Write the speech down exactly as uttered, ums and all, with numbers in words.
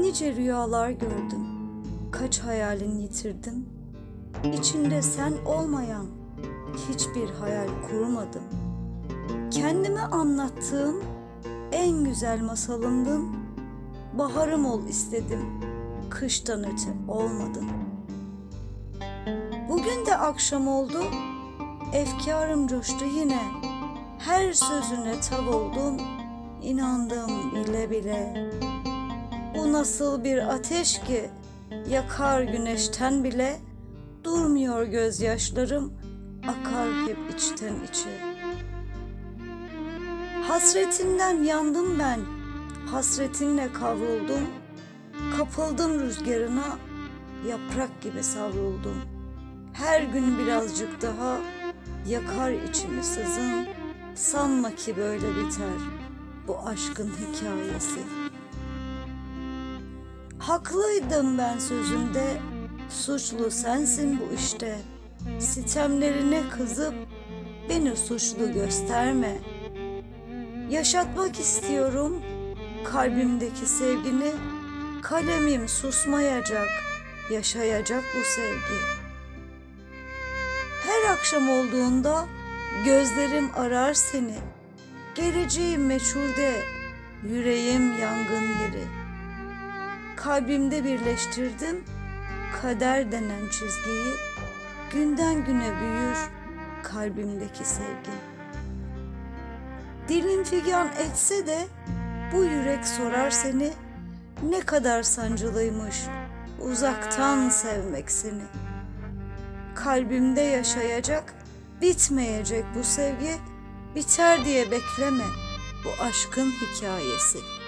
nice rüyalar gördüm, kaç hayalin yitirdim. İçinde sen olmayan hiçbir hayal kurmadım. Kendime anlattığım en güzel masalımdın. Baharım ol istedim, kıştan öte olmadın. Bugün de akşam oldu, efkarım coştu yine. Her sözüne tav oldum, inandım bile bile. Bu nasıl bir ateş ki yakar güneşten bile. Durmuyor gözyaşlarım, akar hep içten içe. Hasretinden yandım ben, hasretinle kavruldum. Kapıldım rüzgarına, yaprak gibi savruldum. Her gün birazcık daha yakar içimi sızın. Sanma ki böyle biter bu aşkın hikayesi. Haklıydım ben sözümde, suçlu sensin bu işte. Sitemlerine kızıp beni suçlu gösterme. Yaşatmak istiyorum kalbimdeki sevgini. Kalemim susmayacak, yaşayacak bu sevgi. Her akşam olduğunda gözlerim arar seni. Geleceğim meçhulde, yüreğim yangın yeri. Kalbimde birleştirdim kader denen çizgiyi. Günden güne büyür kalbimdeki sevgi. Dilim figan etse de bu yürek sorar seni. Ne kadar sancılıymış uzaktan sevmek seni. Kalbimde yaşayacak, bitmeyecek bu sevgi. Biter diye bekleme bu aşkın hikayesi.